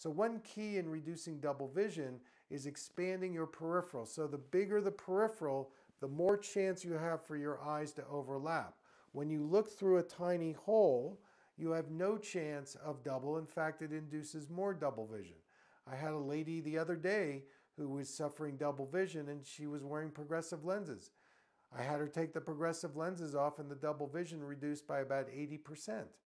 So one key in reducing double vision is expanding your peripheral. So the bigger the peripheral, the more chance you have for your eyes to overlap. When you look through a tiny hole, you have no chance of double. In fact, it induces more double vision. I had a lady the other day who was suffering double vision and she was wearing progressive lenses. I had her take the progressive lenses off and the double vision reduced by about 80%.